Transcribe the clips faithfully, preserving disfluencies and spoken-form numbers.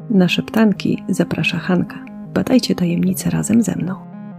Na szeptanki zaprasza Hanka. Badajcie tajemnice razem ze mną.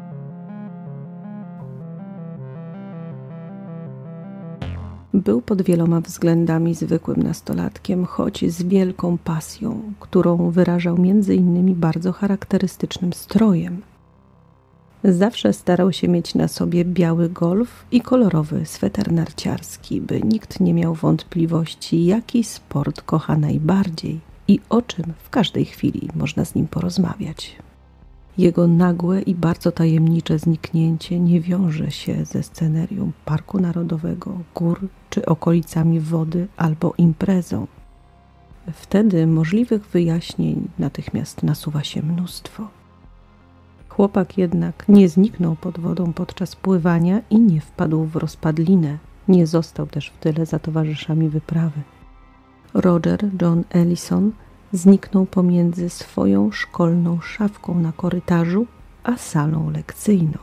Był pod wieloma względami zwykłym nastolatkiem, choć z wielką pasją, którą wyrażał między innymi bardzo charakterystycznym strojem. Zawsze starał się mieć na sobie biały golf i kolorowy sweter narciarski, by nikt nie miał wątpliwości, jaki sport kocha najbardziej i o czym w każdej chwili można z nim porozmawiać. Jego nagłe i bardzo tajemnicze zniknięcie nie wiąże się ze scenerią Parku Narodowego, gór czy okolicami wody albo imprezą. Wtedy możliwych wyjaśnień natychmiast nasuwa się mnóstwo. Chłopak jednak nie zniknął pod wodą podczas pływania i nie wpadł w rozpadlinę. Nie został też w tyle za towarzyszami wyprawy. Roger John Ellison zniknął pomiędzy swoją szkolną szafką na korytarzu a salą lekcyjną.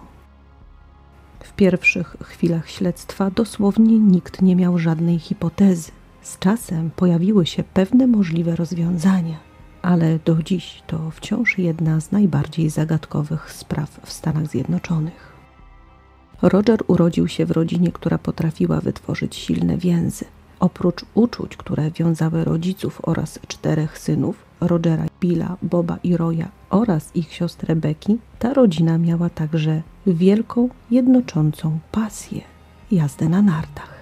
W pierwszych chwilach śledztwa dosłownie nikt nie miał żadnej hipotezy. Z czasem pojawiły się pewne możliwe rozwiązania, ale do dziś to wciąż jedna z najbardziej zagadkowych spraw w Stanach Zjednoczonych. Roger urodził się w rodzinie, która potrafiła wytworzyć silne więzy. Oprócz uczuć, które wiązały rodziców oraz czterech synów, Rogera, Billa, Boba i Roya oraz ich siostrę Becky, ta rodzina miała także wielką, jednoczącą pasję – jazdę na nartach.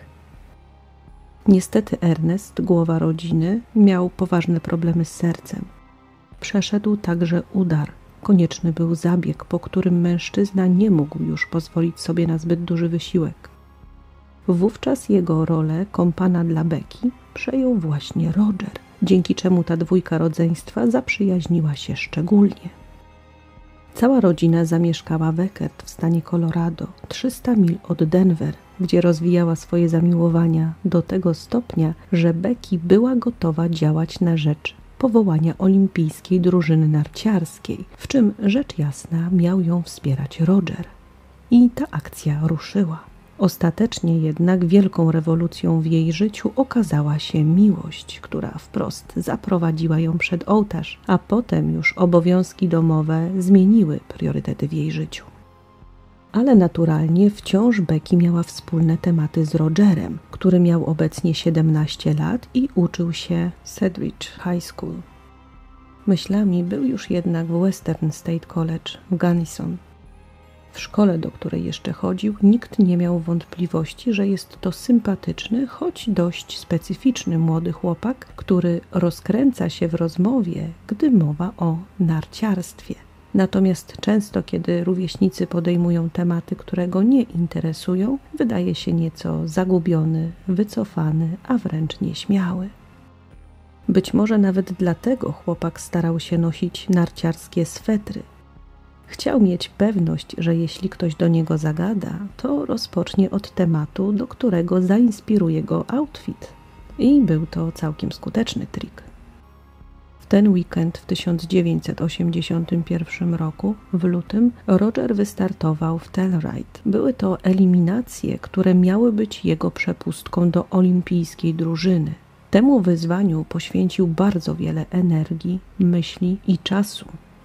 Niestety Ernest, głowa rodziny, miał poważne problemy z sercem. Przeszedł także udar. Konieczny był zabieg, po którym mężczyzna nie mógł już pozwolić sobie na zbyt duży wysiłek. Wówczas jego rolę kompana dla Becky przejął właśnie Roger, dzięki czemu ta dwójka rodzeństwa zaprzyjaźniła się szczególnie. Cała rodzina zamieszkała w Eckerd w stanie Colorado, trzysta mil od Denver, gdzie rozwijała swoje zamiłowania do tego stopnia, że Becky była gotowa działać na rzecz powołania olimpijskiej drużyny narciarskiej, w czym rzecz jasna miał ją wspierać Roger. I ta akcja ruszyła. Ostatecznie jednak wielką rewolucją w jej życiu okazała się miłość, która wprost zaprowadziła ją przed ołtarz, a potem już obowiązki domowe zmieniły priorytety w jej życiu. Ale naturalnie wciąż Becky miała wspólne tematy z Rogerem, który miał obecnie siedemnaście lat i uczył się w Sedgwick High School. Myślami był już jednak w Western State College w Gunnison. W szkole, do której jeszcze chodził, nikt nie miał wątpliwości, że jest to sympatyczny, choć dość specyficzny młody chłopak, który rozkręca się w rozmowie, gdy mowa o narciarstwie. Natomiast często, kiedy rówieśnicy podejmują tematy, które go nie interesują, wydaje się nieco zagubiony, wycofany, a wręcz nieśmiały. Być może nawet dlatego chłopak starał się nosić narciarskie swetry. Chciał mieć pewność, że jeśli ktoś do niego zagada, to rozpocznie od tematu, do którego zainspiruje go outfit. I był to całkiem skuteczny trik. W ten weekend w tysiąc dziewięćset osiemdziesiątym pierwszym roku, w lutym, Roger wystartował w Telluride. Były to eliminacje, które miały być jego przepustką do olimpijskiej drużyny. Temu wyzwaniu poświęcił bardzo wiele energii, myśli i czasu.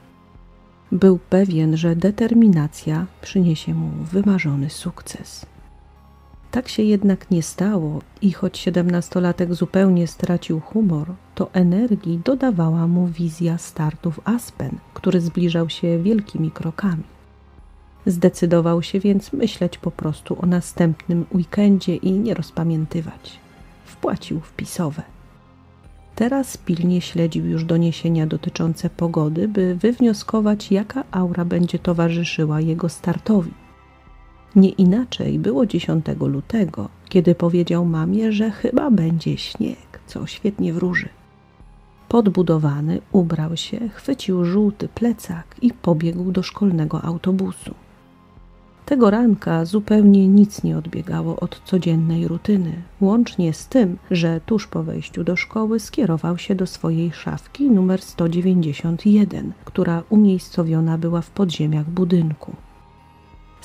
Był pewien, że determinacja przyniesie mu wymarzony sukces. Tak się jednak nie stało i choć siedemnastolatek zupełnie stracił humor, to energii dodawała mu wizja startu w Aspen, który zbliżał się wielkimi krokami. Zdecydował się więc myśleć po prostu o następnym weekendzie i nie rozpamiętywać. Wpłacił wpisowe. Teraz pilnie śledził już doniesienia dotyczące pogody, by wywnioskować, jaka aura będzie towarzyszyła jego startowi. Nie inaczej było dziesiątego lutego, kiedy powiedział mamie, że chyba będzie śnieg, co świetnie wróży. Podbudowany ubrał się, chwycił żółty plecak i pobiegł do szkolnego autobusu. Tego ranka zupełnie nic nie odbiegało od codziennej rutyny, łącznie z tym, że tuż po wejściu do szkoły skierował się do swojej szafki numer sto dziewięćdziesiąt jeden, która umiejscowiona była w podziemiach budynku.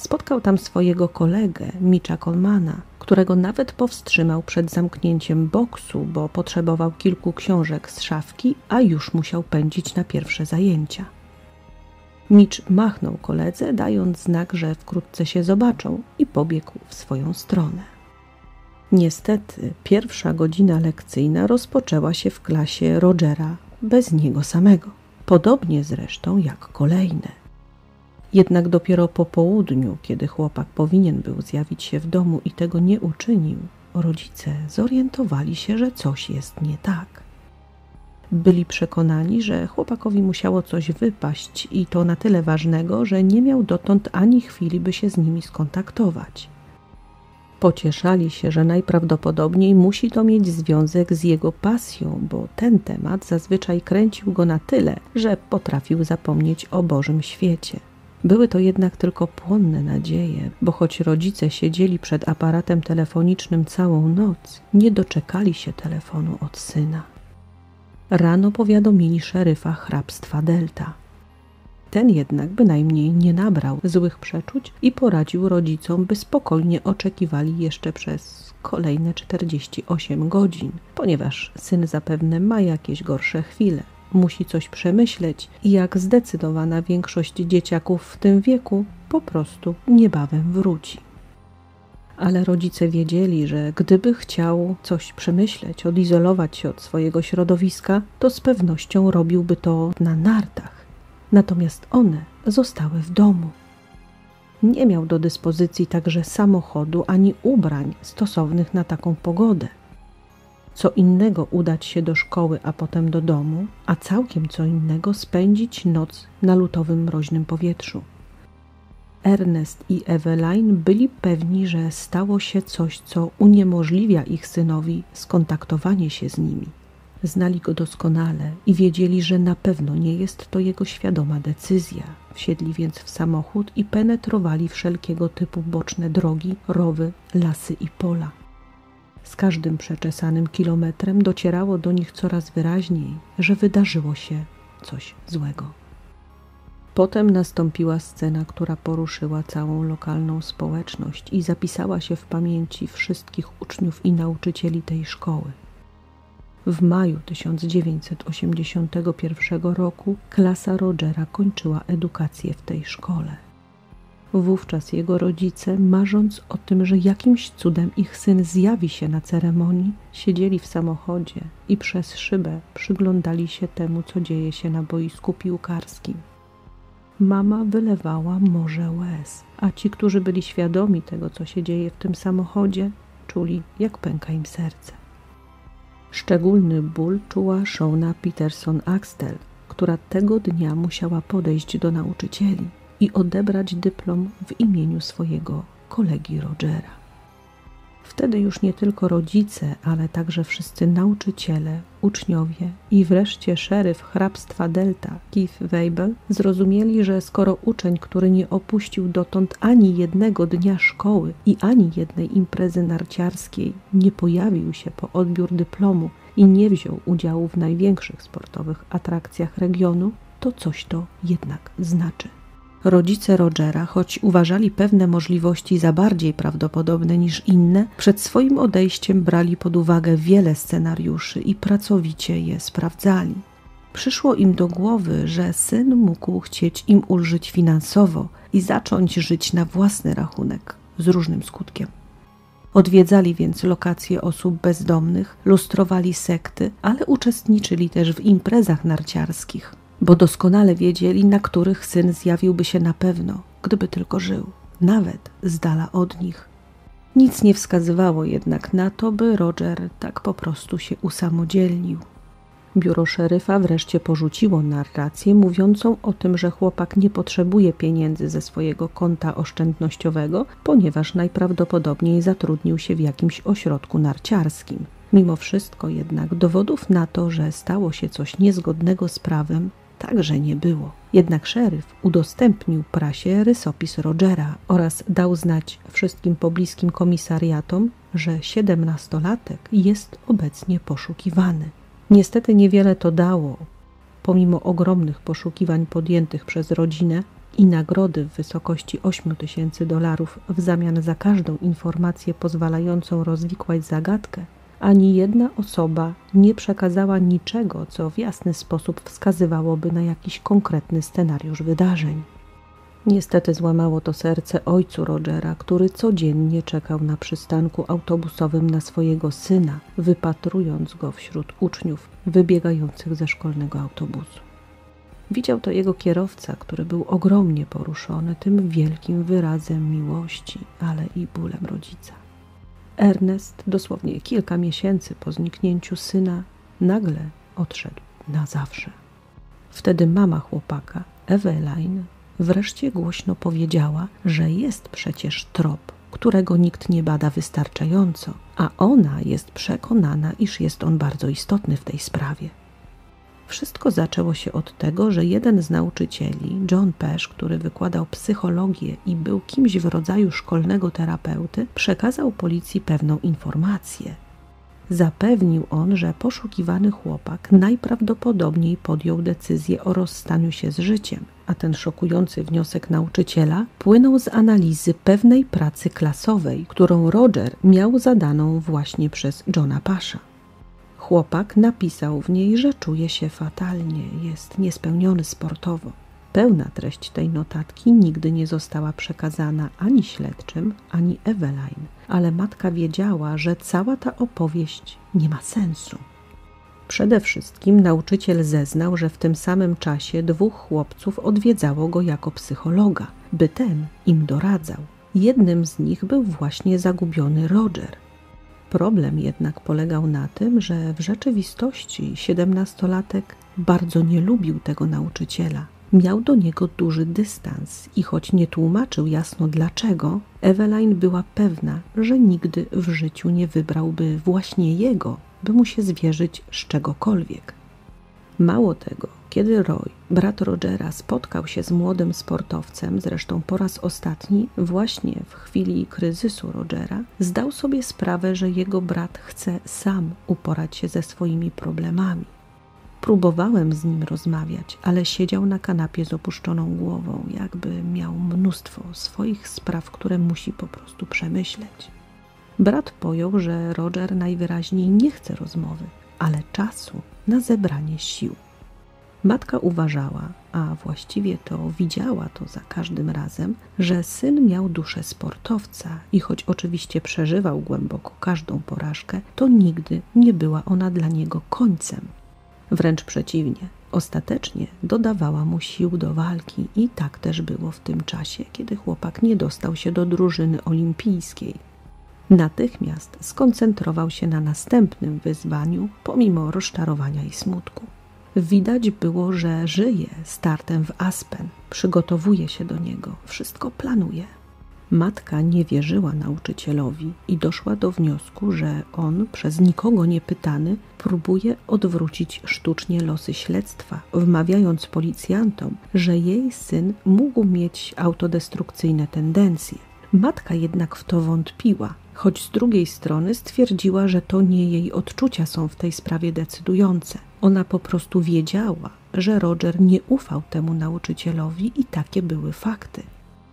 Spotkał tam swojego kolegę, Mitcha Colemana, którego nawet powstrzymał przed zamknięciem boksu, bo potrzebował kilku książek z szafki, a już musiał pędzić na pierwsze zajęcia. Mitch machnął koledze, dając znak, że wkrótce się zobaczą, i pobiegł w swoją stronę. Niestety, pierwsza godzina lekcyjna rozpoczęła się w klasie Rogera bez niego samego, podobnie zresztą jak kolejne. Jednak dopiero po południu, kiedy chłopak powinien był zjawić się w domu i tego nie uczynił, rodzice zorientowali się, że coś jest nie tak. Byli przekonani, że chłopakowi musiało coś wypaść i to na tyle ważnego, że nie miał dotąd ani chwili, by się z nimi skontaktować. Pocieszali się, że najprawdopodobniej musi to mieć związek z jego pasją, bo ten temat zazwyczaj kręcił go na tyle, że potrafił zapomnieć o Bożym świecie. Były to jednak tylko płonne nadzieje, bo choć rodzice siedzieli przed aparatem telefonicznym całą noc, nie doczekali się telefonu od syna. Rano powiadomili szeryfa hrabstwa Delta. Ten jednak bynajmniej nie nabrał złych przeczuć i poradził rodzicom, by spokojnie oczekiwali jeszcze przez kolejne czterdzieści osiem godzin, ponieważ syn zapewne ma jakieś gorsze chwile. Musi coś przemyśleć i jak zdecydowana większość dzieciaków w tym wieku po prostu niebawem wróci. Ale rodzice wiedzieli, że gdyby chciał coś przemyśleć, odizolować się od swojego środowiska, to z pewnością robiłby to na nartach. Natomiast one zostały w domu. Nie miał do dyspozycji także samochodu ani ubrań stosownych na taką pogodę. Co innego udać się do szkoły, a potem do domu, a całkiem co innego spędzić noc na lutowym mroźnym powietrzu. Ernest i Eveline byli pewni, że stało się coś, co uniemożliwia ich synowi skontaktowanie się z nimi. Znali go doskonale i wiedzieli, że na pewno nie jest to jego świadoma decyzja. Wsiedli więc w samochód i penetrowali wszelkiego typu boczne drogi, rowy, lasy i pola. Z każdym przeczesanym kilometrem docierało do nich coraz wyraźniej, że wydarzyło się coś złego. Potem nastąpiła scena, która poruszyła całą lokalną społeczność i zapisała się w pamięci wszystkich uczniów i nauczycieli tej szkoły. W maju tysiąc dziewięćset osiemdziesiątego pierwszego roku klasa Rogera kończyła edukację w tej szkole. Wówczas jego rodzice, marząc o tym, że jakimś cudem ich syn zjawi się na ceremonii, siedzieli w samochodzie i przez szybę przyglądali się temu, co dzieje się na boisku piłkarskim. Mama wylewała morze łez, a ci, którzy byli świadomi tego, co się dzieje w tym samochodzie, czuli, jak pęka im serce. Szczególny ból czuła Shona Peterson-Axtell, która tego dnia musiała podejść do nauczycieli i odebrać dyplom w imieniu swojego kolegi Rogera. Wtedy już nie tylko rodzice, ale także wszyscy nauczyciele, uczniowie i wreszcie szeryf hrabstwa Delta, Keith Weibel, zrozumieli, że skoro uczeń, który nie opuścił dotąd ani jednego dnia szkoły i ani jednej imprezy narciarskiej, nie pojawił się po odbiór dyplomu i nie wziął udziału w największych sportowych atrakcjach regionu, to coś to jednak znaczy. Rodzice Rogera, choć uważali pewne możliwości za bardziej prawdopodobne niż inne, przed swoim odejściem brali pod uwagę wiele scenariuszy i pracowicie je sprawdzali. Przyszło im do głowy, że syn mógł chcieć im ulżyć finansowo i zacząć żyć na własny rachunek, z różnym skutkiem. Odwiedzali więc lokacje osób bezdomnych, lustrowali sekty, ale uczestniczyli też w imprezach narciarskich, bo doskonale wiedzieli, na których syn zjawiłby się na pewno, gdyby tylko żył, nawet z dala od nich. Nic nie wskazywało jednak na to, by Roger tak po prostu się usamodzielnił. Biuro szeryfa wreszcie porzuciło narrację mówiącą o tym, że chłopak nie potrzebuje pieniędzy ze swojego konta oszczędnościowego, ponieważ najprawdopodobniej zatrudnił się w jakimś ośrodku narciarskim. Mimo wszystko jednak dowodów na to, że stało się coś niezgodnego z prawem, także nie było. Jednak szeryf udostępnił prasie rysopis Rogera oraz dał znać wszystkim pobliskim komisariatom, że siedemnastolatek jest obecnie poszukiwany. Niestety niewiele to dało. Pomimo ogromnych poszukiwań podjętych przez rodzinę, i nagrody w wysokości ośmiu tysięcy dolarów w zamian za każdą informację pozwalającą rozwikłać zagadkę, ani jedna osoba nie przekazała niczego, co w jasny sposób wskazywałoby na jakiś konkretny scenariusz wydarzeń. Niestety złamało to serce ojcu Rogera, który codziennie czekał na przystanku autobusowym na swojego syna, wypatrując go wśród uczniów wybiegających ze szkolnego autobusu. Widział to jego kierowca, który był ogromnie poruszony tym wielkim wyrazem miłości, ale i bólem rodzica. Ernest, dosłownie kilka miesięcy po zniknięciu syna, nagle odszedł na zawsze. Wtedy mama chłopaka, Eveline, wreszcie głośno powiedziała, że jest przecież trop, którego nikt nie bada wystarczająco, a ona jest przekonana, iż jest on bardzo istotny w tej sprawie. Wszystko zaczęło się od tego, że jeden z nauczycieli, John Pesh, który wykładał psychologię i był kimś w rodzaju szkolnego terapeuty, przekazał policji pewną informację. Zapewnił on, że poszukiwany chłopak najprawdopodobniej podjął decyzję o rozstaniu się z życiem, a ten szokujący wniosek nauczyciela płynął z analizy pewnej pracy klasowej, którą Roger miał zadaną właśnie przez Johna Pesha. Chłopak napisał w niej, że czuje się fatalnie, jest niespełniony sportowo. Pełna treść tej notatki nigdy nie została przekazana ani śledczym, ani Eveline, ale matka wiedziała, że cała ta opowieść nie ma sensu. Przede wszystkim nauczyciel zeznał, że w tym samym czasie dwóch chłopców odwiedzało go jako psychologa, by ten im doradzał. Jednym z nich był właśnie zagubiony Roger. Problem jednak polegał na tym, że w rzeczywistości siedemnastolatek bardzo nie lubił tego nauczyciela. Miał do niego duży dystans i choć nie tłumaczył jasno dlaczego, Eveline była pewna, że nigdy w życiu nie wybrałby właśnie jego, by mu się zwierzyć z czegokolwiek. Mało tego, kiedy Roy, brat Rogera, spotkał się z młodym sportowcem, zresztą po raz ostatni, właśnie w chwili kryzysu Rogera, zdał sobie sprawę, że jego brat chce sam uporać się ze swoimi problemami. Próbowałem z nim rozmawiać, ale siedział na kanapie z opuszczoną głową, jakby miał mnóstwo swoich spraw, które musi po prostu przemyśleć. Brat pojął, że Roger najwyraźniej nie chce rozmowy, ale czasu na zebranie sił. Matka uważała, a właściwie to widziała to za każdym razem, że syn miał duszę sportowca i choć oczywiście przeżywał głęboko każdą porażkę, to nigdy nie była ona dla niego końcem. Wręcz przeciwnie, ostatecznie dodawała mu sił do walki i tak też było w tym czasie, kiedy chłopak nie dostał się do drużyny olimpijskiej. Natychmiast skoncentrował się na następnym wyzwaniu, pomimo rozczarowania i smutku. Widać było, że żyje startem w Aspen, przygotowuje się do niego, wszystko planuje. Matka nie wierzyła nauczycielowi i doszła do wniosku, że on, przez nikogo niepytany, próbuje odwrócić sztucznie losy śledztwa, wmawiając policjantom, że jej syn mógł mieć autodestrukcyjne tendencje. Matka jednak w to wątpiła, choć z drugiej strony stwierdziła, że to nie jej odczucia są w tej sprawie decydujące. Ona po prostu wiedziała, że Roger nie ufał temu nauczycielowi i takie były fakty.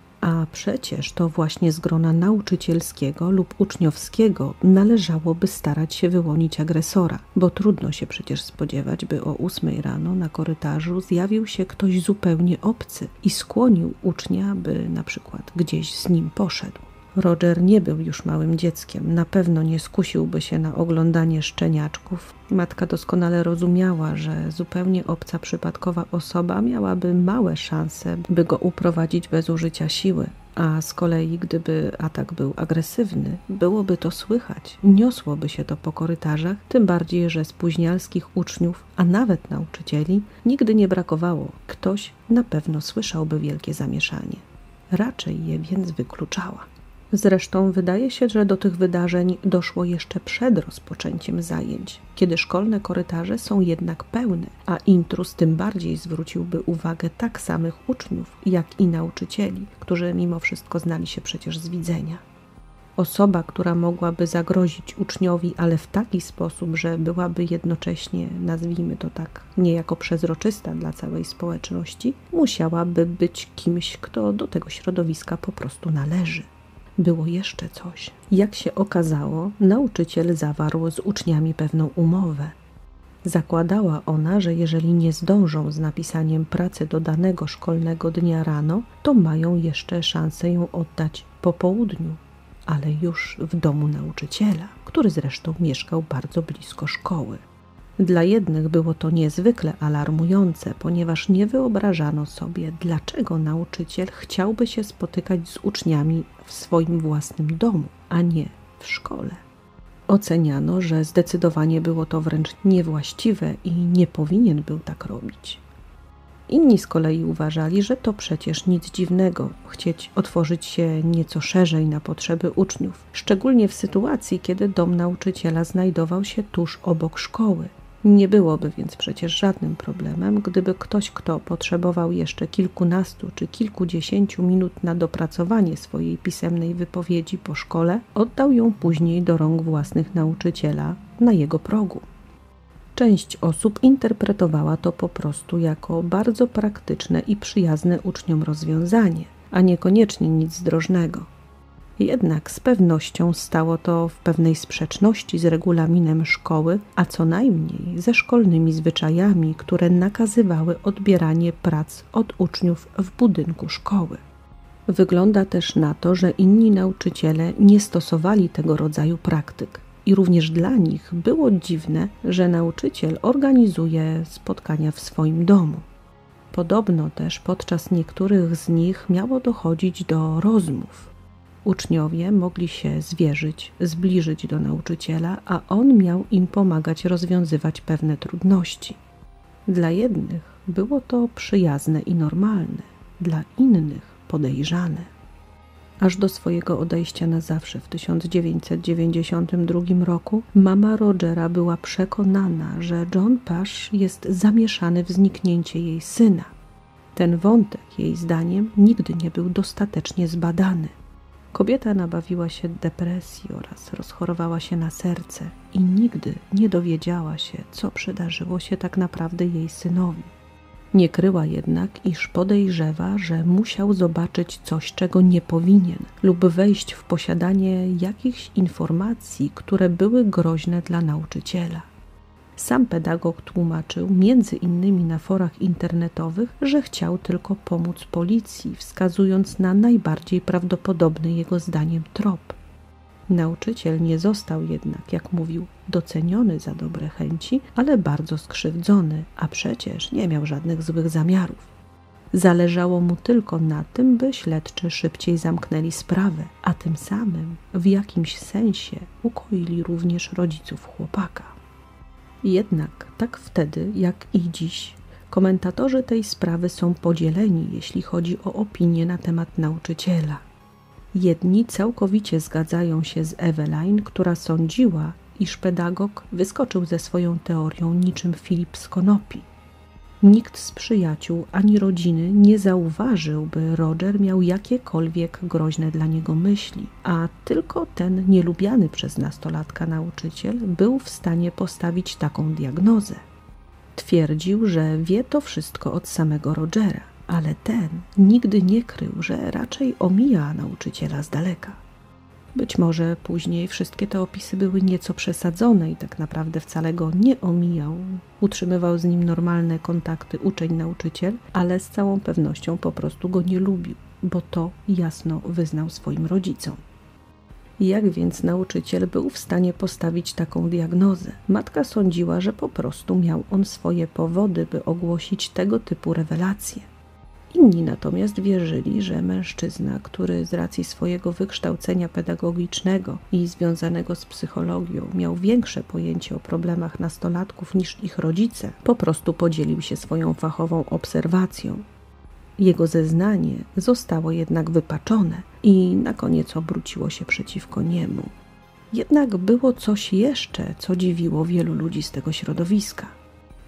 A przecież to właśnie z grona nauczycielskiego lub uczniowskiego należałoby starać się wyłonić agresora, bo trudno się przecież spodziewać, by o ósmej rano na korytarzu zjawił się ktoś zupełnie obcy i skłonił ucznia, by na przykład gdzieś z nim poszedł. Roger nie był już małym dzieckiem, na pewno nie skusiłby się na oglądanie szczeniaczków. Matka doskonale rozumiała, że zupełnie obca przypadkowa osoba miałaby małe szanse, by go uprowadzić bez użycia siły, a z kolei gdyby atak był agresywny, byłoby to słychać, niosłoby się to po korytarzach, tym bardziej, że spóźnialskich uczniów, a nawet nauczycieli, nigdy nie brakowało. Ktoś na pewno słyszałby wielkie zamieszanie. Raczej je więc wykluczała. Zresztą wydaje się, że do tych wydarzeń doszło jeszcze przed rozpoczęciem zajęć, kiedy szkolne korytarze są jednak pełne, a intruz tym bardziej zwróciłby uwagę tak samych uczniów, jak i nauczycieli, którzy mimo wszystko znali się przecież z widzenia. Osoba, która mogłaby zagrozić uczniowi, ale w taki sposób, że byłaby jednocześnie, nazwijmy to tak, niejako przezroczysta dla całej społeczności, musiałaby być kimś, kto do tego środowiska po prostu należy. Było jeszcze coś. Jak się okazało, nauczyciel zawarł z uczniami pewną umowę. Zakładała ona, że jeżeli nie zdążą z napisaniem pracy do danego szkolnego dnia rano, to mają jeszcze szansę ją oddać po południu, ale już w domu nauczyciela, który zresztą mieszkał bardzo blisko szkoły. Dla jednych było to niezwykle alarmujące, ponieważ nie wyobrażano sobie, dlaczego nauczyciel chciałby się spotykać z uczniami w swoim własnym domu, a nie w szkole. Oceniano, że zdecydowanie było to wręcz niewłaściwe i nie powinien był tak robić. Inni z kolei uważali, że to przecież nic dziwnego chcieć otworzyć się nieco szerzej na potrzeby uczniów, szczególnie w sytuacji, kiedy dom nauczyciela znajdował się tuż obok szkoły. Nie byłoby więc przecież żadnym problemem, gdyby ktoś, kto potrzebował jeszcze kilkunastu czy kilkudziesięciu minut na dopracowanie swojej pisemnej wypowiedzi po szkole, oddał ją później do rąk własnych nauczyciela na jego progu. Część osób interpretowała to po prostu jako bardzo praktyczne i przyjazne uczniom rozwiązanie, a niekoniecznie nic zdrożnego. Jednak z pewnością stało to w pewnej sprzeczności z regulaminem szkoły, a co najmniej ze szkolnymi zwyczajami, które nakazywały odbieranie prac od uczniów w budynku szkoły. Wygląda też na to, że inni nauczyciele nie stosowali tego rodzaju praktyk i również dla nich było dziwne, że nauczyciel organizuje spotkania w swoim domu. Podobno też podczas niektórych z nich miało dochodzić do rozmów. Uczniowie mogli się zwierzyć, zbliżyć do nauczyciela, a on miał im pomagać rozwiązywać pewne trudności. Dla jednych było to przyjazne i normalne, dla innych podejrzane. Aż do swojego odejścia na zawsze w tysiąc dziewięćset dziewięćdziesiątym drugim roku mama Rogera była przekonana, że John Pash jest zamieszany w zniknięcie jej syna. Ten wątek, jej zdaniem, nigdy nie był dostatecznie zbadany. Kobieta nabawiła się depresji oraz rozchorowała się na serce i nigdy nie dowiedziała się, co przydarzyło się tak naprawdę jej synowi. Nie kryła jednak, iż podejrzewa, że musiał zobaczyć coś, czego nie powinien, lub wejść w posiadanie jakichś informacji, które były groźne dla nauczyciela. Sam pedagog tłumaczył, między innymi na forach internetowych, że chciał tylko pomóc policji, wskazując na najbardziej prawdopodobny jego zdaniem trop. Nauczyciel nie został jednak, jak mówił, doceniony za dobre chęci, ale bardzo skrzywdzony, a przecież nie miał żadnych złych zamiarów. Zależało mu tylko na tym, by śledczy szybciej zamknęli sprawę, a tym samym w jakimś sensie ukoili również rodziców chłopaka. Jednak tak wtedy, jak i dziś, komentatorzy tej sprawy są podzieleni, jeśli chodzi o opinię na temat nauczyciela. Jedni całkowicie zgadzają się z Eveline, która sądziła, iż pedagog wyskoczył ze swoją teorią niczym Filip z konopi. Nikt z przyjaciół ani rodziny nie zauważył, by Roger miał jakiekolwiek groźne dla niego myśli, a tylko ten nielubiany przez nastolatka nauczyciel był w stanie postawić taką diagnozę. Twierdził, że wie to wszystko od samego Rogera, ale ten nigdy nie krył, że raczej omija nauczyciela z daleka. Być może później wszystkie te opisy były nieco przesadzone i tak naprawdę wcale go nie omijał. Utrzymywał z nim normalne kontakty uczeń-nauczyciel, ale z całą pewnością po prostu go nie lubił, bo to jasno wyznał swoim rodzicom. Jak więc nauczyciel był w stanie postawić taką diagnozę? Matka sądziła, że po prostu miał on swoje powody, by ogłosić tego typu rewelacje. Inni natomiast wierzyli, że mężczyzna, który z racji swojego wykształcenia pedagogicznego i związanego z psychologią miał większe pojęcie o problemach nastolatków niż ich rodzice, po prostu podzielił się swoją fachową obserwacją. Jego zeznanie zostało jednak wypaczone i na koniec obróciło się przeciwko niemu. Jednak było coś jeszcze, co dziwiło wielu ludzi z tego środowiska.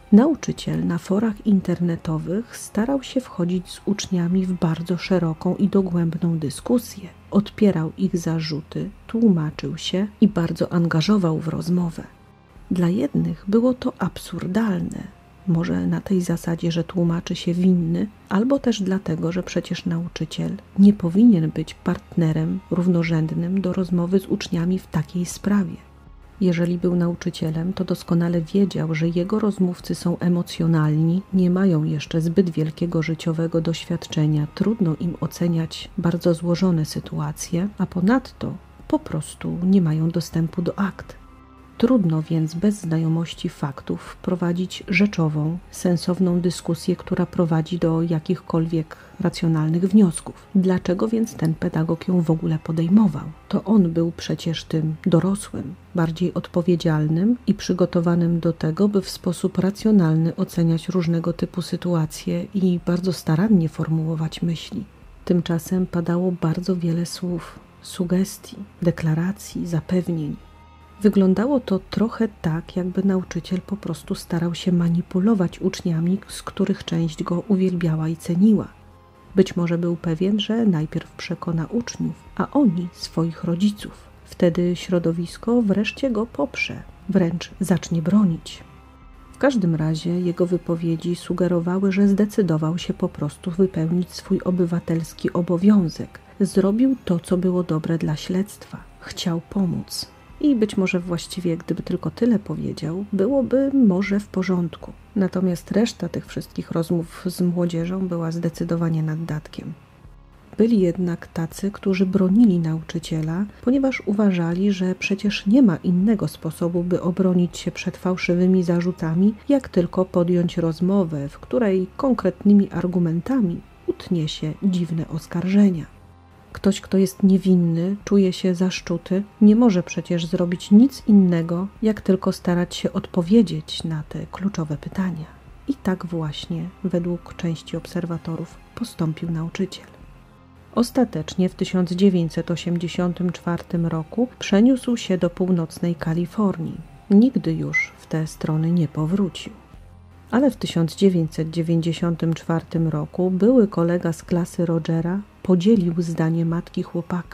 Nauczyciel na forach internetowych starał się wchodzić z uczniami w bardzo szeroką i dogłębną dyskusję. Odpierał ich zarzuty, tłumaczył się i bardzo angażował w rozmowę. Dla jednych było to absurdalne, może na tej zasadzie, że tłumaczy się winny, albo też dlatego, że przecież nauczyciel nie powinien być partnerem równorzędnym do rozmowy z uczniami w takiej sprawie. Jeżeli był nauczycielem, to doskonale wiedział, że jego rozmówcy są emocjonalni, nie mają jeszcze zbyt wielkiego życiowego doświadczenia, trudno im oceniać bardzo złożone sytuacje, a ponadto po prostu nie mają dostępu do akt. Trudno więc bez znajomości faktów prowadzić rzeczową, sensowną dyskusję, która prowadzi do jakichkolwiek racjonalnych wniosków. Dlaczego więc ten pedagog ją w ogóle podejmował? To on był przecież tym dorosłym, bardziej odpowiedzialnym i przygotowanym do tego, by w sposób racjonalny oceniać różnego typu sytuacje i bardzo starannie formułować myśli. Tymczasem padało bardzo wiele słów, sugestii, deklaracji, zapewnień. Wyglądało to trochę tak, jakby nauczyciel po prostu starał się manipulować uczniami, z których część go uwielbiała i ceniła. Być może był pewien, że najpierw przekona uczniów, a oni swoich rodziców. Wtedy środowisko wreszcie go poprze, wręcz zacznie bronić. W każdym razie jego wypowiedzi sugerowały, że zdecydował się po prostu wypełnić swój obywatelski obowiązek. Zrobił to, co było dobre dla śledztwa. Chciał pomóc. I być może właściwie, gdyby tylko tyle powiedział, byłoby może w porządku. Natomiast reszta tych wszystkich rozmów z młodzieżą była zdecydowanie naddatkiem. Byli jednak tacy, którzy bronili nauczyciela, ponieważ uważali, że przecież nie ma innego sposobu, by obronić się przed fałszywymi zarzutami, jak tylko podjąć rozmowę, w której konkretnymi argumentami utnie się dziwne oskarżenia. Ktoś, kto jest niewinny, czuje się zaszczuty, nie może przecież zrobić nic innego, jak tylko starać się odpowiedzieć na te kluczowe pytania. I tak właśnie, według części obserwatorów, postąpił nauczyciel. Ostatecznie w tysiąc dziewięćset osiemdziesiątym czwartym roku przeniósł się do północnej Kalifornii. Nigdy już w te strony nie powrócił. Ale w tysiąc dziewięćset dziewięćdziesiątym czwartym roku były kolega z klasy Rogera podzielił zdanie matki chłopaka.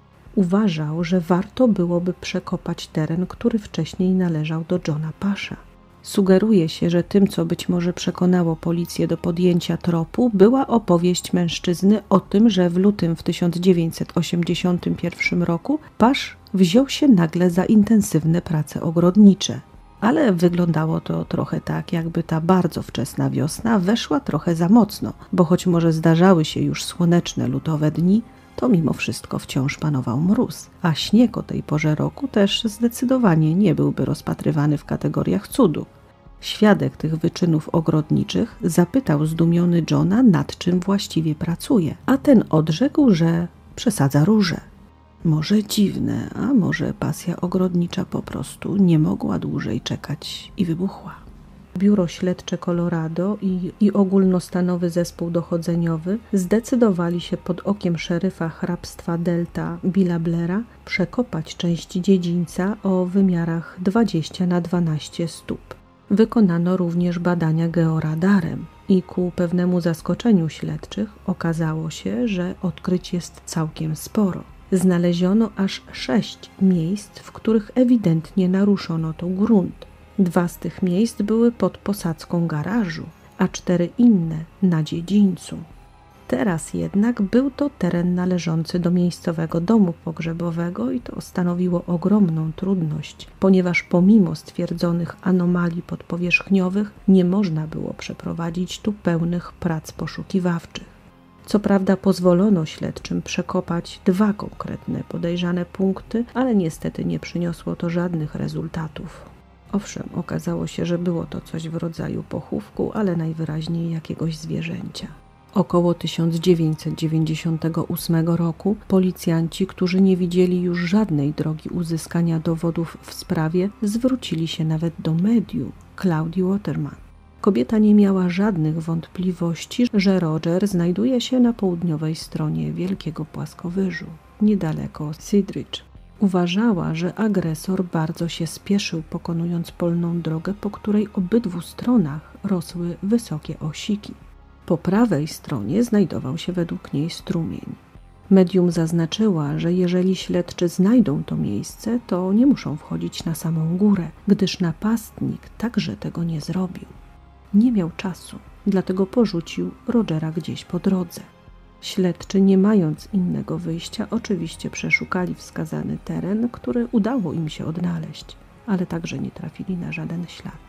Uważał, że warto byłoby przekopać teren, który wcześniej należał do Johna Pasha. Sugeruje się, że tym, co być może przekonało policję do podjęcia tropu, była opowieść mężczyzny o tym, że w lutym w tysiąc dziewięćset osiemdziesiątym pierwszym roku Pash wziął się nagle za intensywne prace ogrodnicze. Ale wyglądało to trochę tak, jakby ta bardzo wczesna wiosna weszła trochę za mocno, bo choć może zdarzały się już słoneczne lutowe dni, to mimo wszystko wciąż panował mróz, a śnieg o tej porze roku też zdecydowanie nie byłby rozpatrywany w kategoriach cudu. Świadek tych wyczynów ogrodniczych zapytał zdumiony Johna, nad czym właściwie pracuje, a ten odrzekł, że przesadza róże. Może dziwne, a może pasja ogrodnicza po prostu nie mogła dłużej czekać i wybuchła. Biuro Śledcze Colorado i, i ogólnostanowy zespół dochodzeniowy zdecydowali się pod okiem szeryfa hrabstwa Delta Billa Blaira przekopać część dziedzińca o wymiarach dwadzieścia na dwanaście stóp. Wykonano również badania georadarem i ku pewnemu zaskoczeniu śledczych okazało się, że odkryć jest całkiem sporo. Znaleziono aż sześć miejsc, w których ewidentnie naruszono to grunt. Dwa z tych miejsc były pod posadzką garażu, a cztery inne na dziedzińcu. Teraz jednak był to teren należący do miejscowego domu pogrzebowego i to stanowiło ogromną trudność, ponieważ pomimo stwierdzonych anomalii podpowierzchniowych nie można było przeprowadzić tu pełnych prac poszukiwawczych. Co prawda pozwolono śledczym przekopać dwa konkretne podejrzane punkty, ale niestety nie przyniosło to żadnych rezultatów. Owszem, okazało się, że było to coś w rodzaju pochówku, ale najwyraźniej jakiegoś zwierzęcia. Około tysiąc dziewięćset dziewięćdziesiątego ósmego roku policjanci, którzy nie widzieli już żadnej drogi uzyskania dowodów w sprawie, zwrócili się nawet do mediów Claudii Waterman. Kobieta nie miała żadnych wątpliwości, że Roger znajduje się na południowej stronie wielkiego płaskowyżu, niedaleko Seadridge. Uważała, że agresor bardzo się spieszył, pokonując polną drogę, po której obydwu stronach rosły wysokie osiki. Po prawej stronie znajdował się według niej strumień. Medium zaznaczyła, że jeżeli śledczy znajdą to miejsce, to nie muszą wchodzić na samą górę, gdyż napastnik także tego nie zrobił. Nie miał czasu, dlatego porzucił Rogera gdzieś po drodze. Śledczy, nie mając innego wyjścia, oczywiście przeszukali wskazany teren, który udało im się odnaleźć, ale także nie trafili na żaden ślad.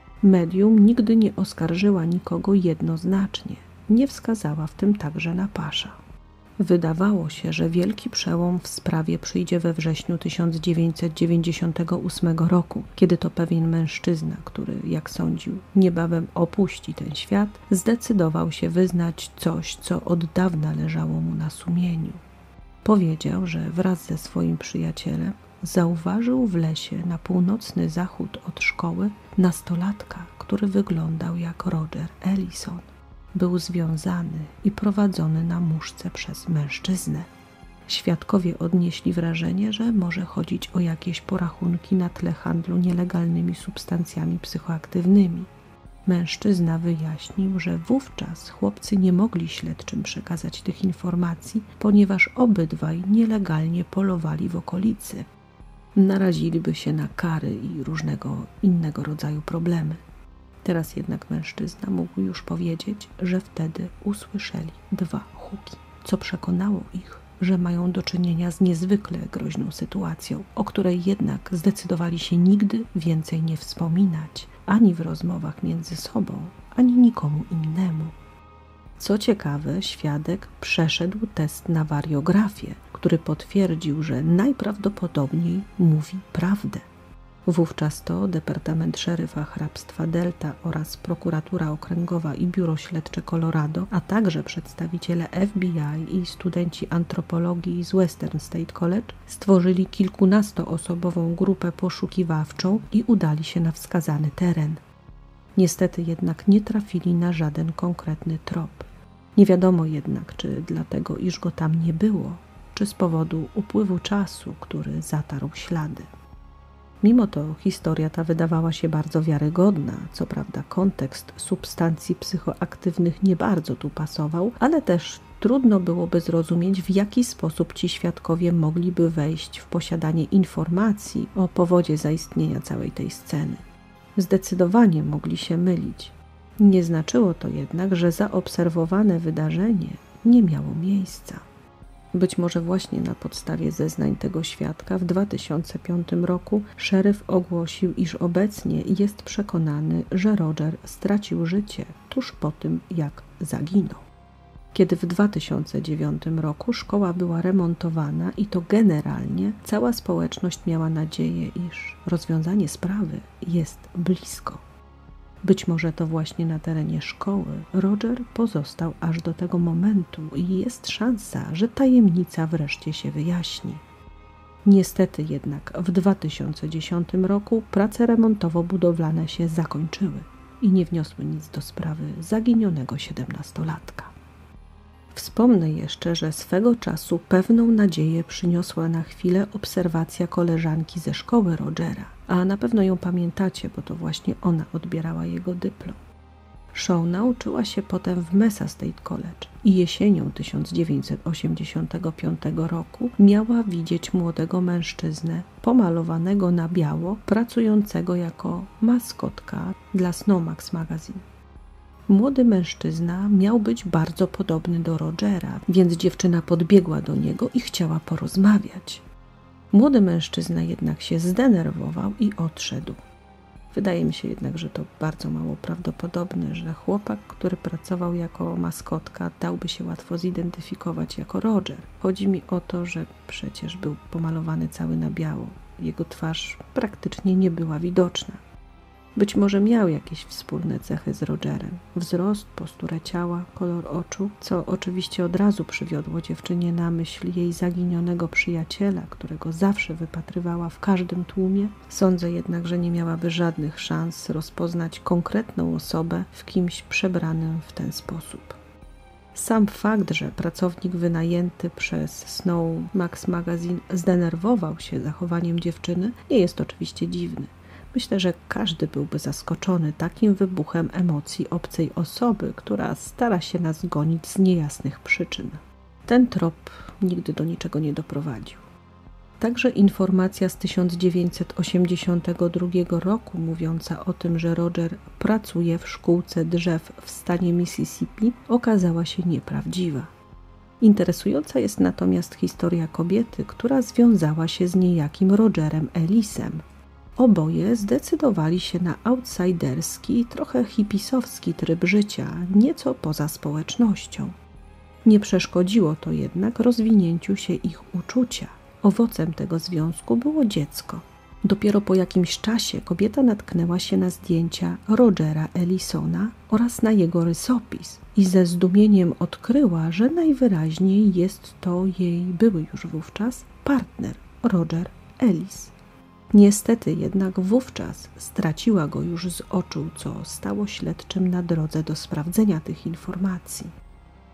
Medium nigdy nie oskarżyła nikogo jednoznacznie, nie wskazała w tym także na Pasza. Wydawało się, że wielki przełom w sprawie przyjdzie we wrześniu tysiąc dziewięćset dziewięćdziesiątego ósmego roku, kiedy to pewien mężczyzna, który, jak sądził, niebawem opuści ten świat, zdecydował się wyznać coś, co od dawna leżało mu na sumieniu. Powiedział, że wraz ze swoim przyjacielem zauważył w lesie na północny zachód od szkoły nastolatka, który wyglądał jak Roger Ellison. Był związany i prowadzony na muszce przez mężczyznę. Świadkowie odnieśli wrażenie, że może chodzić o jakieś porachunki na tle handlu nielegalnymi substancjami psychoaktywnymi. Mężczyzna wyjaśnił, że wówczas chłopcy nie mogli śledczym przekazać tych informacji, ponieważ obydwaj nielegalnie polowali w okolicy. Naraziliby się na kary i różnego innego rodzaju problemy. Teraz jednak mężczyzna mógł już powiedzieć, że wtedy usłyszeli dwa huki, co przekonało ich, że mają do czynienia z niezwykle groźną sytuacją, o której jednak zdecydowali się nigdy więcej nie wspominać, ani w rozmowach między sobą, ani nikomu innemu. Co ciekawe, świadek przeszedł test na wariografię, który potwierdził, że najprawdopodobniej mówi prawdę. Wówczas to Departament Szeryfa Hrabstwa Delta oraz Prokuratura Okręgowa i Biuro Śledcze Colorado, a także przedstawiciele F B I i studenci antropologii z Western State College stworzyli kilkunastoosobową grupę poszukiwawczą i udali się na wskazany teren. Niestety jednak nie trafili na żaden konkretny trop. Nie wiadomo jednak, czy dlatego, iż go tam nie było, czy z powodu upływu czasu, który zatarł ślady. Mimo to historia ta wydawała się bardzo wiarygodna. Co prawda kontekst substancji psychoaktywnych nie bardzo tu pasował, ale też trudno byłoby zrozumieć, w jaki sposób ci świadkowie mogliby wejść w posiadanie informacji o powodzie zaistnienia całej tej sceny. Zdecydowanie mogli się mylić. Nie znaczyło to jednak, że zaobserwowane wydarzenie nie miało miejsca. Być może właśnie na podstawie zeznań tego świadka w dwa tysiące piątym roku szeryf ogłosił, iż obecnie jest przekonany, że Roger stracił życie tuż po tym, jak zaginął. Kiedy w dwa tysiące dziewiątym roku szkoła była remontowana i to generalnie, cała społeczność miała nadzieję, iż rozwiązanie sprawy jest blisko. Być może to właśnie na terenie szkoły Roger pozostał aż do tego momentu i jest szansa, że tajemnica wreszcie się wyjaśni. Niestety jednak w dwa tysiące dziesiątym roku prace remontowo-budowlane się zakończyły i nie wniosły nic do sprawy zaginionego siedemnastolatka. Wspomnę jeszcze, że swego czasu pewną nadzieję przyniosła na chwilę obserwacja koleżanki ze szkoły Rogera, a na pewno ją pamiętacie, bo to właśnie ona odbierała jego dyplom. Shaw nauczyła się potem w Mesa State College i jesienią tysiąc dziewięćset osiemdziesiątego piątego roku miała widzieć młodego mężczyznę pomalowanego na biało, pracującego jako maskotka dla Snowmax Magazine. Młody mężczyzna miał być bardzo podobny do Rogera, więc dziewczyna podbiegła do niego i chciała porozmawiać. Młody mężczyzna jednak się zdenerwował i odszedł. Wydaje mi się jednak, że to bardzo mało prawdopodobne, że chłopak, który pracował jako maskotka, dałby się łatwo zidentyfikować jako Roger. Chodzi mi o to, że przecież był pomalowany cały na biało. Jego twarz praktycznie nie była widoczna. Być może miał jakieś wspólne cechy z Rogerem. Wzrost, posturę ciała, kolor oczu, co oczywiście od razu przywiodło dziewczynie na myśl jej zaginionego przyjaciela, którego zawsze wypatrywała w każdym tłumie. Sądzę jednak, że nie miałaby żadnych szans rozpoznać konkretną osobę w kimś przebranym w ten sposób. Sam fakt, że pracownik wynajęty przez Snow Max Magazine zdenerwował się zachowaniem dziewczyny, nie jest oczywiście dziwny. Myślę, że każdy byłby zaskoczony takim wybuchem emocji obcej osoby, która stara się nas gonić z niejasnych przyczyn. Ten trop nigdy do niczego nie doprowadził. Także informacja z tysiąc dziewięćset osiemdziesiątego drugiego roku mówiąca o tym, że Roger pracuje w szkółce drzew w stanie Mississippi, okazała się nieprawdziwa. Interesująca jest natomiast historia kobiety, która związała się z niejakim Rogerem Ellisem. Oboje zdecydowali się na outsiderski, trochę hipisowski tryb życia, nieco poza społecznością. Nie przeszkodziło to jednak rozwinięciu się ich uczucia. Owocem tego związku było dziecko. Dopiero po jakimś czasie kobieta natknęła się na zdjęcia Rogera Ellisona oraz na jego rysopis i ze zdumieniem odkryła, że najwyraźniej jest to jej były już wówczas partner Roger Ellis. Niestety jednak wówczas straciła go już z oczu, co stało śledczym na drodze do sprawdzenia tych informacji.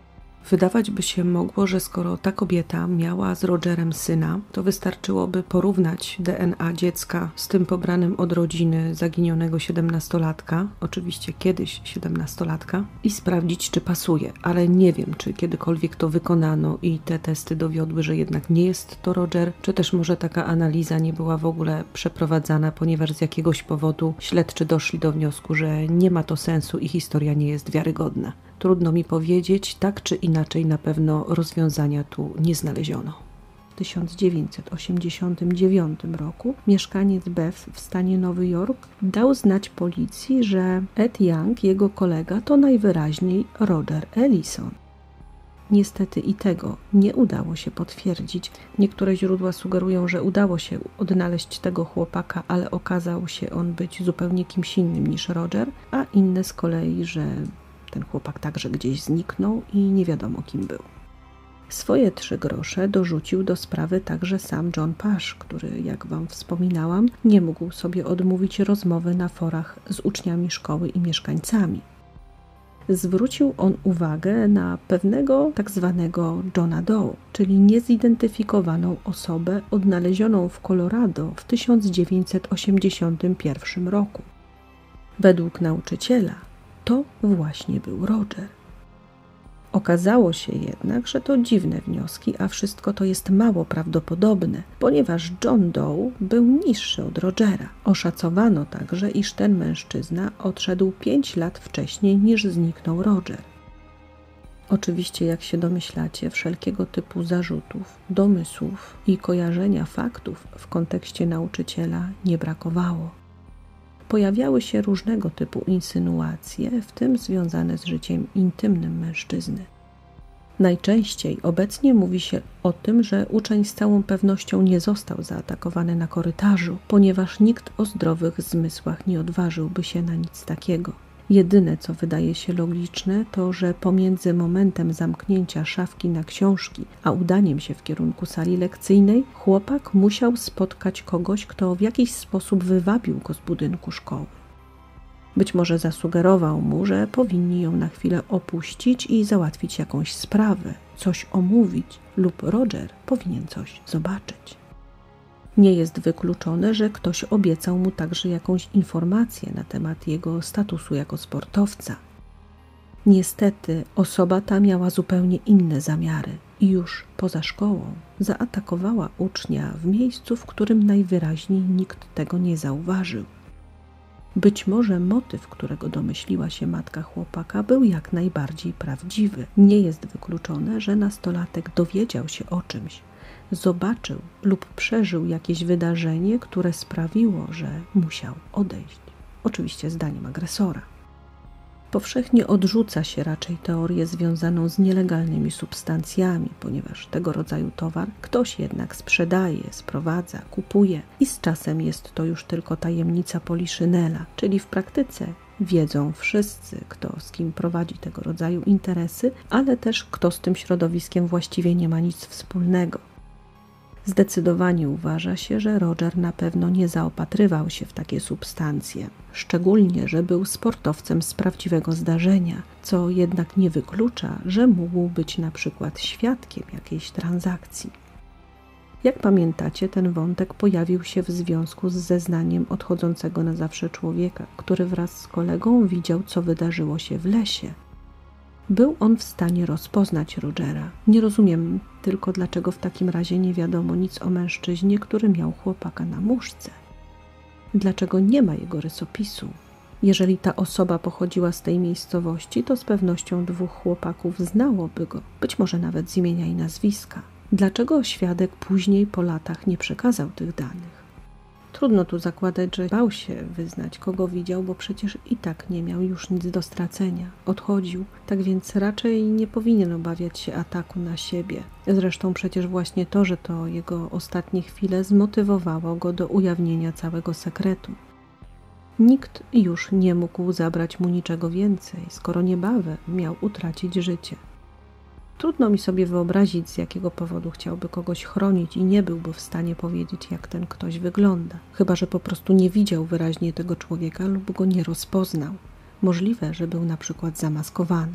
Wydawać by się mogło, że skoro ta kobieta miała z Rogerem syna, to wystarczyłoby porównać D N A dziecka z tym pobranym od rodziny zaginionego siedemnastolatka, oczywiście kiedyś siedemnastolatka, i sprawdzić, czy pasuje, ale nie wiem, czy kiedykolwiek to wykonano i te testy dowiodły, że jednak nie jest to Roger, czy też może taka analiza nie była w ogóle przeprowadzana, ponieważ z jakiegoś powodu śledczy doszli do wniosku, że nie ma to sensu i historia nie jest wiarygodna. Trudno mi powiedzieć, tak czy inaczej na pewno rozwiązania tu nie znaleziono. W tysiąc dziewięćset osiemdziesiątym dziewiątym roku mieszkaniec Beth w stanie Nowy Jork dał znać policji, że Ed Young, jego kolega, to najwyraźniej Roger Ellison. Niestety i tego nie udało się potwierdzić. Niektóre źródła sugerują, że udało się odnaleźć tego chłopaka, ale okazał się on być zupełnie kimś innym niż Roger, a inne z kolei, że ten chłopak także gdzieś zniknął i nie wiadomo kim był. Swoje trzy grosze dorzucił do sprawy także sam John Pash, który, jak wam wspominałam, nie mógł sobie odmówić rozmowy na forach z uczniami szkoły i mieszkańcami. Zwrócił on uwagę na pewnego tak zwanego Johna Doe, czyli niezidentyfikowaną osobę odnalezioną w Colorado w tysiąc dziewięćset osiemdziesiątym pierwszym roku. Według nauczyciela to właśnie był Roger. Okazało się jednak, że to dziwne wnioski, a wszystko to jest mało prawdopodobne, ponieważ John Doe był niższy od Rogera. Oszacowano także, iż ten mężczyzna odszedł pięć lat wcześniej niż zniknął Roger. Oczywiście, jak się domyślacie, wszelkiego typu zarzutów, domysłów i kojarzenia faktów w kontekście nauczyciela nie brakowało. Pojawiały się różnego typu insynuacje, w tym związane z życiem intymnym mężczyzny. Najczęściej obecnie mówi się o tym, że uczeń z całą pewnością nie został zaatakowany na korytarzu, ponieważ nikt o zdrowych zmysłach nie odważyłby się na nic takiego. Jedyne, co wydaje się logiczne, to, że pomiędzy momentem zamknięcia szafki na książki, a udaniem się w kierunku sali lekcyjnej, chłopak musiał spotkać kogoś, kto w jakiś sposób wywabił go z budynku szkoły. Być może zasugerował mu, że powinni ją na chwilę opuścić i załatwić jakąś sprawę, coś omówić, lub Roger powinien coś zobaczyć. Nie jest wykluczone, że ktoś obiecał mu także jakąś informację na temat jego statusu jako sportowca. Niestety osoba ta miała zupełnie inne zamiary i już poza szkołą zaatakowała ucznia w miejscu, w którym najwyraźniej nikt tego nie zauważył. Być może motyw, którego domyśliła się matka chłopaka, był jak najbardziej prawdziwy. Nie jest wykluczone, że nastolatek dowiedział się o czymś, zobaczył lub przeżył jakieś wydarzenie, które sprawiło, że musiał odejść. Oczywiście zdaniem agresora. Powszechnie odrzuca się raczej teorię związaną z nielegalnymi substancjami, ponieważ tego rodzaju towar ktoś jednak sprzedaje, sprowadza, kupuje i z czasem jest to już tylko tajemnica poliszynela, czyli w praktyce wiedzą wszyscy, kto z kim prowadzi tego rodzaju interesy, ale też kto z tym środowiskiem właściwie nie ma nic wspólnego. Zdecydowanie uważa się, że Roger na pewno nie zaopatrywał się w takie substancje, szczególnie, że był sportowcem z prawdziwego zdarzenia, co jednak nie wyklucza, że mógł być na przykład świadkiem jakiejś transakcji. Jak pamiętacie, ten wątek pojawił się w związku z zeznaniem odchodzącego na zawsze człowieka, który wraz z kolegą widział, co wydarzyło się w lesie. Był on w stanie rozpoznać Rogera. Nie rozumiem tylko, dlaczego w takim razie nie wiadomo nic o mężczyźnie, który miał chłopaka na muszce. Dlaczego nie ma jego rysopisu? Jeżeli ta osoba pochodziła z tej miejscowości, to z pewnością dwóch chłopaków znałoby go, być może nawet z imienia i nazwiska. Dlaczego świadek później po latach nie przekazał tych danych? Trudno tu zakładać, że bał się wyznać, kogo widział, bo przecież i tak nie miał już nic do stracenia. Odchodził, tak więc raczej nie powinien obawiać się ataku na siebie. Zresztą przecież właśnie to, że to jego ostatnie chwile zmotywowało go do ujawnienia całego sekretu. Nikt już nie mógł zabrać mu niczego więcej, skoro niebawem miał utracić życie. Trudno mi sobie wyobrazić, z jakiego powodu chciałby kogoś chronić i nie byłby w stanie powiedzieć, jak ten ktoś wygląda. Chyba że po prostu nie widział wyraźnie tego człowieka lub go nie rozpoznał. Możliwe, że był na przykład zamaskowany.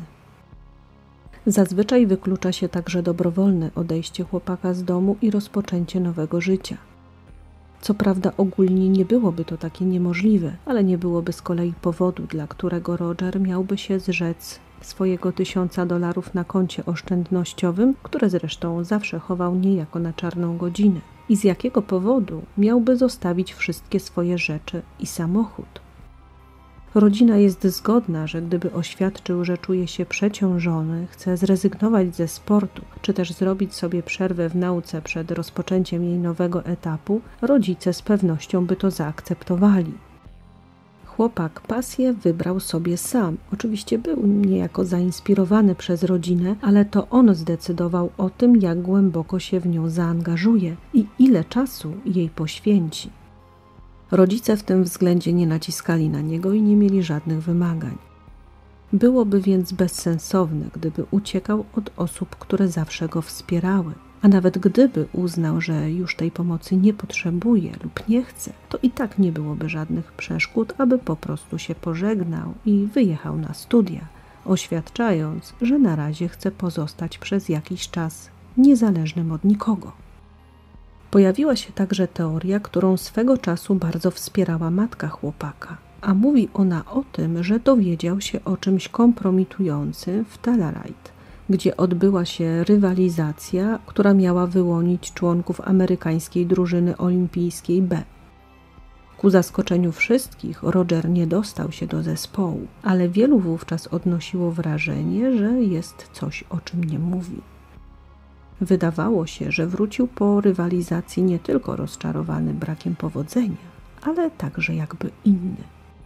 Zazwyczaj wyklucza się także dobrowolne odejście chłopaka z domu i rozpoczęcie nowego życia. Co prawda ogólnie nie byłoby to takie niemożliwe, ale nie byłoby z kolei powodu, dla którego Roger miałby się zrzec swojego tysiąca dolarów na koncie oszczędnościowym, które zresztą zawsze chował niejako na czarną godzinę. I z jakiego powodu miałby zostawić wszystkie swoje rzeczy i samochód? Rodzina jest zgodna, że gdyby oświadczył, że czuje się przeciążony, chce zrezygnować ze sportu, czy też zrobić sobie przerwę w nauce przed rozpoczęciem jej nowego etapu, rodzice z pewnością by to zaakceptowali. Chłopak pasję wybrał sobie sam. Oczywiście był niejako zainspirowany przez rodzinę, ale to on zdecydował o tym, jak głęboko się w nią zaangażuje i ile czasu jej poświęci. Rodzice w tym względzie nie naciskali na niego i nie mieli żadnych wymagań. Byłoby więc bezsensowne, gdyby uciekał od osób, które zawsze go wspierały. A nawet gdyby uznał, że już tej pomocy nie potrzebuje lub nie chce, to i tak nie byłoby żadnych przeszkód, aby po prostu się pożegnał i wyjechał na studia, oświadczając, że na razie chce pozostać przez jakiś czas niezależnym od nikogo. Pojawiła się także teoria, którą swego czasu bardzo wspierała matka chłopaka, a mówi ona o tym, że dowiedział się o czymś kompromitującym w Telluride, gdzie odbyła się rywalizacja, która miała wyłonić członków amerykańskiej drużyny olimpijskiej B. Ku zaskoczeniu wszystkich Roger nie dostał się do zespołu, ale wielu wówczas odnosiło wrażenie, że jest coś, o czym nie mówi. Wydawało się, że wrócił po rywalizacji nie tylko rozczarowany brakiem powodzenia, ale także jakby inny.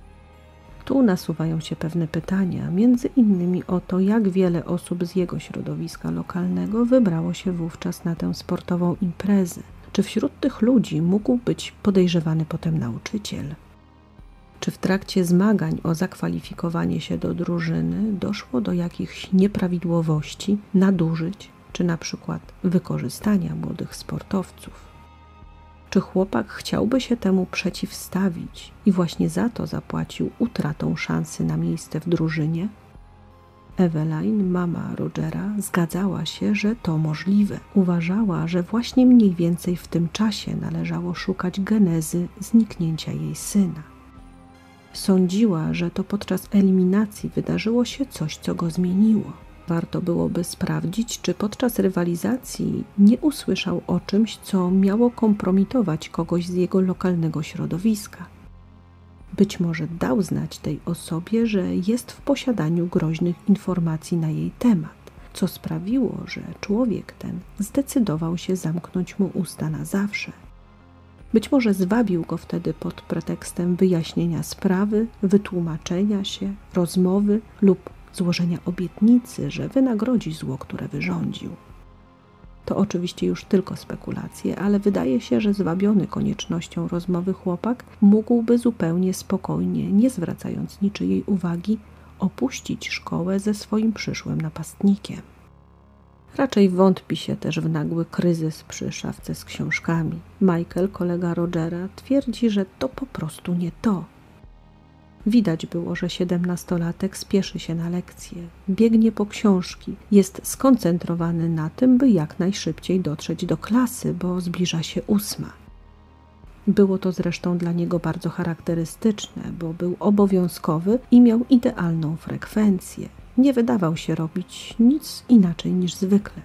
Tu nasuwają się pewne pytania, między innymi o to, jak wiele osób z jego środowiska lokalnego wybrało się wówczas na tę sportową imprezę. Czy wśród tych ludzi mógł być podejrzewany potem nauczyciel? Czy w trakcie zmagań o zakwalifikowanie się do drużyny doszło do jakichś nieprawidłowości, nadużyć, czy na przykład wykorzystania młodych sportowców? Czy chłopak chciałby się temu przeciwstawić i właśnie za to zapłacił utratą szansy na miejsce w drużynie? Eveline, mama Rogera, zgadzała się, że to możliwe. Uważała, że właśnie mniej więcej w tym czasie należało szukać genezy zniknięcia jej syna. Sądziła, że to podczas eliminacji wydarzyło się coś, co go zmieniło. Warto byłoby sprawdzić, czy podczas rywalizacji nie usłyszał o czymś, co miało kompromitować kogoś z jego lokalnego środowiska. Być może dał znać tej osobie, że jest w posiadaniu groźnych informacji na jej temat, co sprawiło, że człowiek ten zdecydował się zamknąć mu usta na zawsze. Być może zwabił go wtedy pod pretekstem wyjaśnienia sprawy, wytłumaczenia się, rozmowy lub złożenia obietnicy, że wynagrodzi zło, które wyrządził. To oczywiście już tylko spekulacje, ale wydaje się, że zwabiony koniecznością rozmowy chłopak mógłby zupełnie spokojnie, nie zwracając niczyjej uwagi, opuścić szkołę ze swoim przyszłym napastnikiem. Raczej wątpi się też w nagły kryzys przy szafce z książkami. Michael, kolega Rogera, twierdzi, że to po prostu nie to. Widać było, że siedemnastolatek spieszy się na lekcję, biegnie po książki, jest skoncentrowany na tym, by jak najszybciej dotrzeć do klasy, bo zbliża się ósma. Było to zresztą dla niego bardzo charakterystyczne, bo był obowiązkowy i miał idealną frekwencję. Nie wydawał się robić nic inaczej niż zwykle.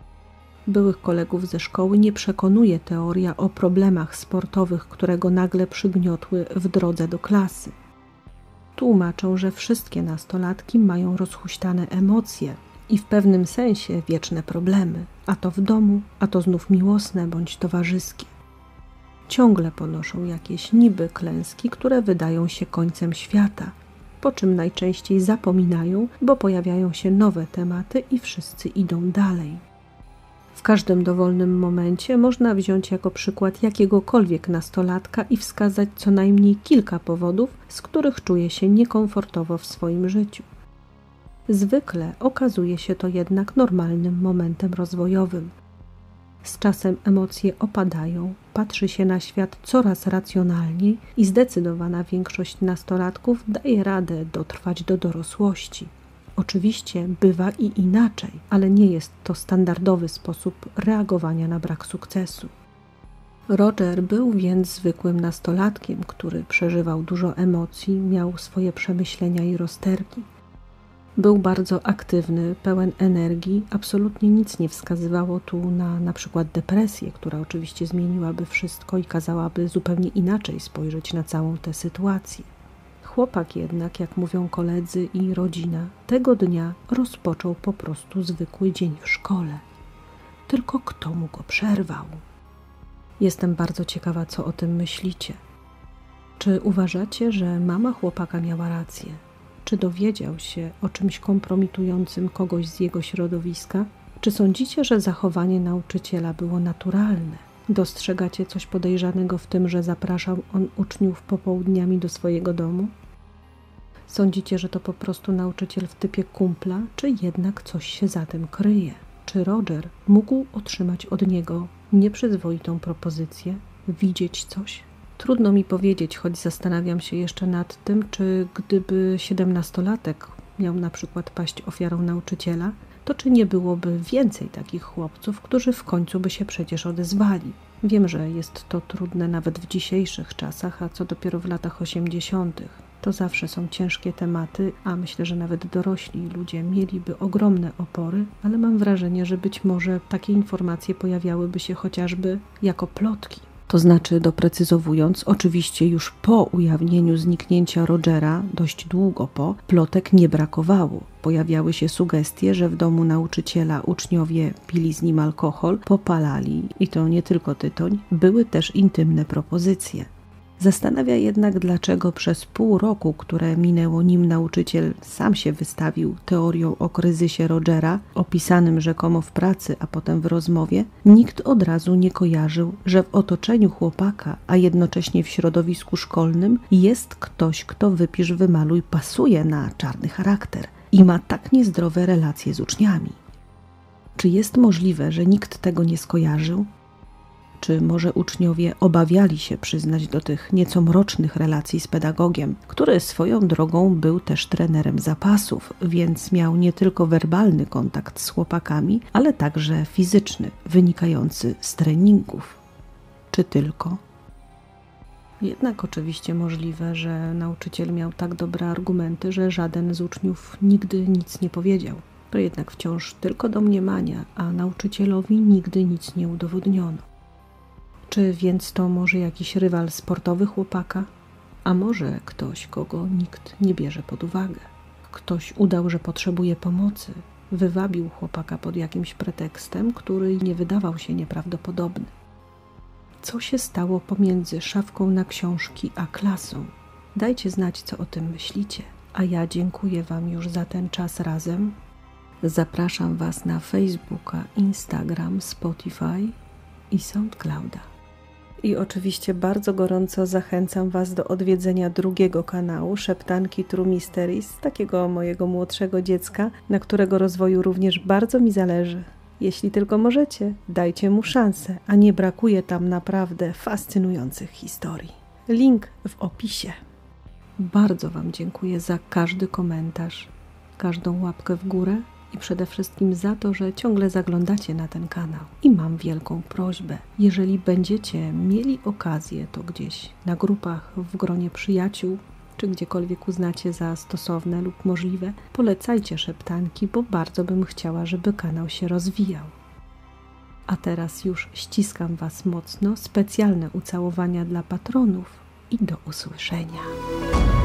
Byłych kolegów ze szkoły nie przekonuje teoria o problemach sportowych, które go nagle przygniotły w drodze do klasy. Tłumaczą, że wszystkie nastolatki mają rozhuśtane emocje i w pewnym sensie wieczne problemy, a to w domu, a to znów miłosne bądź towarzyskie. Ciągle ponoszą jakieś niby klęski, które wydają się końcem świata, po czym najczęściej zapominają, bo pojawiają się nowe tematy i wszyscy idą dalej. W każdym dowolnym momencie można wziąć jako przykład jakiegokolwiek nastolatka i wskazać co najmniej kilka powodów, z których czuje się niekomfortowo w swoim życiu. Zwykle okazuje się to jednak normalnym momentem rozwojowym. Z czasem emocje opadają, patrzy się na świat coraz racjonalniej i zdecydowana większość nastolatków daje radę dotrwać do dorosłości. Oczywiście bywa i inaczej, ale nie jest to standardowy sposób reagowania na brak sukcesu. Roger był więc zwykłym nastolatkiem, który przeżywał dużo emocji, miał swoje przemyślenia i rozterki. Był bardzo aktywny, pełen energii, absolutnie nic nie wskazywało tu na na przykład depresję, która oczywiście zmieniłaby wszystko i kazałaby zupełnie inaczej spojrzeć na całą tę sytuację. Chłopak jednak, jak mówią koledzy i rodzina, tego dnia rozpoczął po prostu zwykły dzień w szkole. Tylko kto mu go przerwał? Jestem bardzo ciekawa, co o tym myślicie. Czy uważacie, że mama chłopaka miała rację? Czy dowiedział się o czymś kompromitującym kogoś z jego środowiska? Czy sądzicie, że zachowanie nauczyciela było naturalne? Dostrzegacie coś podejrzanego w tym, że zapraszał on uczniów popołudniami do swojego domu? Sądzicie, że to po prostu nauczyciel w typie kumpla, czy jednak coś się za tym kryje? Czy Roger mógł otrzymać od niego nieprzyzwoitą propozycję, widzieć coś? Trudno mi powiedzieć, choć zastanawiam się jeszcze nad tym, czy gdyby siedemnastolatek miał na przykład paść ofiarą nauczyciela, to czy nie byłoby więcej takich chłopców, którzy w końcu by się przecież odezwali. Wiem, że jest to trudne nawet w dzisiejszych czasach, a co dopiero w latach osiemdziesiątych. To zawsze są ciężkie tematy, a myślę, że nawet dorośli ludzie mieliby ogromne opory, ale mam wrażenie, że być może takie informacje pojawiałyby się chociażby jako plotki. To znaczy, doprecyzowując, oczywiście już po ujawnieniu zniknięcia Rogera, dość długo po, plotek nie brakowało. Pojawiały się sugestie, że w domu nauczyciela uczniowie pili z nim alkohol, popalali, i to nie tylko tytoń, były też intymne propozycje. Zastanawia jednak, dlaczego przez pół roku, które minęło, nim nauczyciel sam się wystawił teorią o kryzysie Rogera, opisanym rzekomo w pracy, a potem w rozmowie, nikt od razu nie kojarzył, że w otoczeniu chłopaka, a jednocześnie w środowisku szkolnym jest ktoś, kto wypisz wymaluj pasuje na czarny charakter i ma tak niezdrowe relacje z uczniami. Czy jest możliwe, że nikt tego nie skojarzył? Czy może uczniowie obawiali się przyznać do tych nieco mrocznych relacji z pedagogiem, który swoją drogą był też trenerem zapasów, więc miał nie tylko werbalny kontakt z chłopakami, ale także fizyczny, wynikający z treningów? Czy tylko? Jednak oczywiście możliwe, że nauczyciel miał tak dobre argumenty, że żaden z uczniów nigdy nic nie powiedział. To jednak wciąż tylko domniemania, a nauczycielowi nigdy nic nie udowodniono. Czy więc to może jakiś rywal sportowy chłopaka? A może ktoś, kogo nikt nie bierze pod uwagę? Ktoś udał, że potrzebuje pomocy, wywabił chłopaka pod jakimś pretekstem, który nie wydawał się nieprawdopodobny. Co się stało pomiędzy szafką na książki a klasą? Dajcie znać, co o tym myślicie, a ja dziękuję Wam już za ten czas razem. Zapraszam Was na Facebooka, Instagram, Spotify i SoundClouda. I oczywiście bardzo gorąco zachęcam Was do odwiedzenia drugiego kanału, Szeptanki True Mysteries, takiego mojego młodszego dziecka, na którego rozwoju również bardzo mi zależy. Jeśli tylko możecie, dajcie mu szansę, a nie brakuje tam naprawdę fascynujących historii. Link w opisie. Bardzo Wam dziękuję za każdy komentarz, każdą łapkę w górę i przede wszystkim za to, że ciągle zaglądacie na ten kanał. I mam wielką prośbę, jeżeli będziecie mieli okazję, to gdzieś na grupach, w gronie przyjaciół, czy gdziekolwiek uznacie za stosowne lub możliwe, polecajcie szeptanki, bo bardzo bym chciała, żeby kanał się rozwijał. A teraz już ściskam Was mocno, specjalne ucałowania dla patronów i do usłyszenia.